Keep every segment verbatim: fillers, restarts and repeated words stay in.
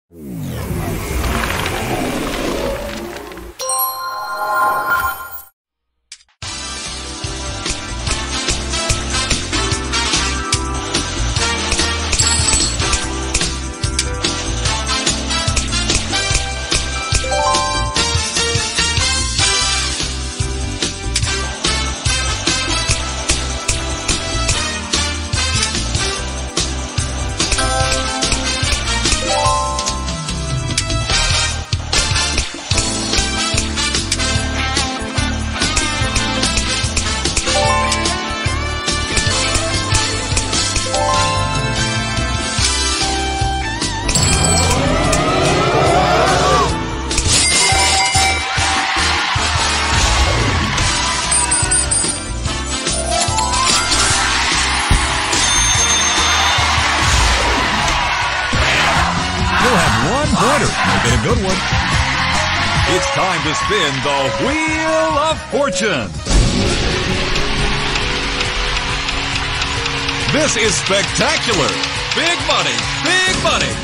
Make it a good one. It's time to spin the Wheel of Fortune. This is spectacular. Big money, big money.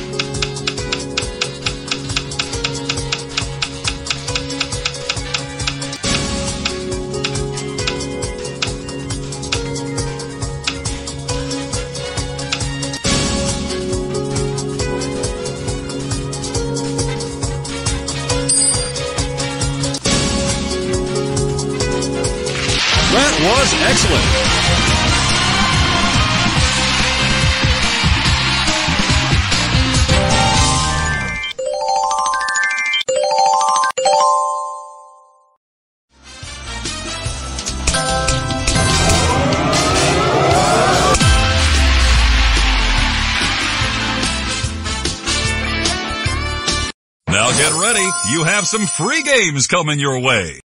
That was excellent. Now get ready. You have some free games coming your way.